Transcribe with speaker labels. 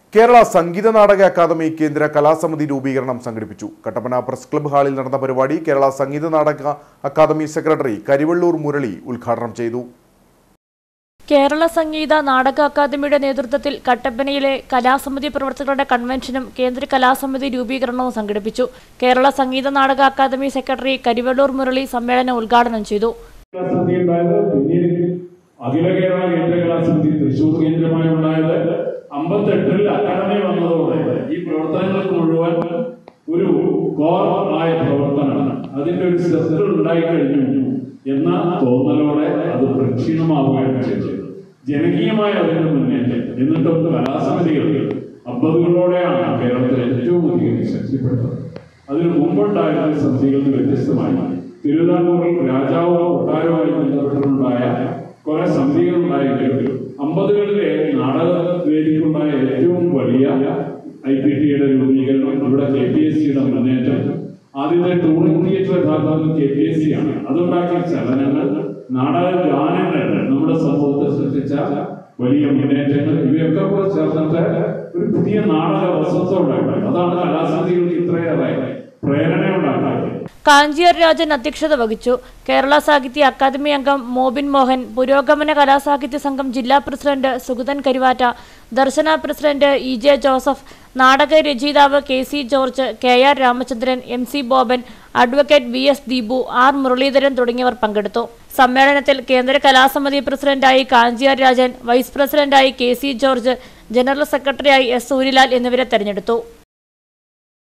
Speaker 1: Kerala Sangeetha Nataka academy കേന്ദ്ര കലാസമിതി രൂപീകരണം സംഘടിപ്പിച്ചു. കട്ടപ്പന പ്രസ് ക്ലബ്ബ് ഹാളിൽ നടന്ന പരിപാടി കേരള സംഗീത നാടക അക്കാദമി സെക്രട്ടറി കരിവള്ളൂർ മുരളി ഉദ്ഘാടനം ചെയ്തു.
Speaker 2: കേരള സംഗീത നാടക അക്കാദമിയുടെ നേതൃത്വത്തിൽ കട്ടപ്പനയിലെ കലാസമിതി പ്രവർത്തകരുടെ കൺവെൻഷനും കേന്ദ്ര കലാസമിതി രൂപീകരണവും സംഘടിപ്പിച്ചു. കേരള സംഗീത നാടക അക്കാദമി സെക്രട്ടറി കരിവള്ളൂർ മുരളി സമ്മേളനം ഉദ്ഘാടനം ചെയ്തു.
Speaker 3: അഖില കേരള കേന്ദ്ര കലാസമിതി തൃശൂർ കേന്ദ്രമായി ഉണ്ടായത് 58-ൽ അക്കാദമി വന്നതോടെ ഈ പ്രവർത്തനങ്ങൾക്ക് മുഴുവൻ ഒരു കോർ ആയ പ്രവർത്തനമാണ്. അതിന്റെ ഒരു സെന്റർ ഉണ്ടായിക്കഴിഞ്ഞു എന്ന തോന്നലോടെ അത് പ്രക്ഷീണമാവുകയാണ് ചെയ്തത്. ജനകീയമായ അതിന്റെ മുന്നേറ്റം എന്നിട്ടും കലാസമിതികൾ 50കളോടെയാണ് കേരളത്തിൽ ഏറ്റവും അധികം ശക്തിപ്പെടുന്നത്. അതിന് മുമ്പുണ്ടായിരുന്ന സമിതികളിൽ വ്യത്യസ്തമായി തിരുവിതാംകൂറിൽ രാജാവോ കൊട്ടാരവുമായി ബന്ധപ്പെട്ടിട്ടുണ്ടായ കുറെ സമിതികളുണ്ടായെങ്കിലും 50കളിലെ നാടകവേദിക്കുണ്ടായ ഏറ്റവും വലിയ IPT-യുടെ രൂപീകരണം, ഇവിടെ KPSC-യുടെ മുന്നേറ്റം, ആദ്യത്തെ ടൂറിംഗ് തിയേറ്റർ യഥാർത്ഥത്തിൽ KPSC ആണ്. അതുണ്ടാക്കിയ ചലനങ്ങൾ, നാടക ഗാനങ്ങൾ, നമ്മുടെ സമൂഹത്തെ സൃഷ്ടിച്ച വലിയ മുന്നേറ്റങ്ങൾ, ഇവയൊക്കെ കൂടെ ചേർന്നിട്ട് ഒരു പുതിയ നാടക വസന്തമുണ്ടായി. അതാണ് കലാസമിതികൾക്ക് ഇത്രയേറെ പ്രേരണയുണ്ടാക്കുന്നത്.
Speaker 2: കാഞ്ചിയാർ രാജൻ അധ്യക്ഷത വഹിച്ചു. കേരള സാഹിത്യ അക്കാദമി അംഗം മോബിൻ മോഹൻ, പുരോഗമന കലാസാഹിത്യ സംഘം ജില്ലാ president Sugathan Karuvatta, Darshana president EJ Joseph, നാടക രചയിതാവ് KC George, KR Ramachandran, MC Boban, advocate VS Deepu, R Muraleedharan തുടങ്ങിയവർ പങ്കെടുത്തു. സമ്മേളനത്തിൽ കേന്ദ്ര കലാസമിതി പ്രസിഡന്റായി കാഞ്ചിയാർ രാജൻ, വൈസ് പ്രസിഡന്റായി KC ജോർജ്, ജനറൽ സെക്രട്ടറിയായി S സൂര്യലാൽ എന്നിവരെ തെരഞ്ഞെടുത്തു.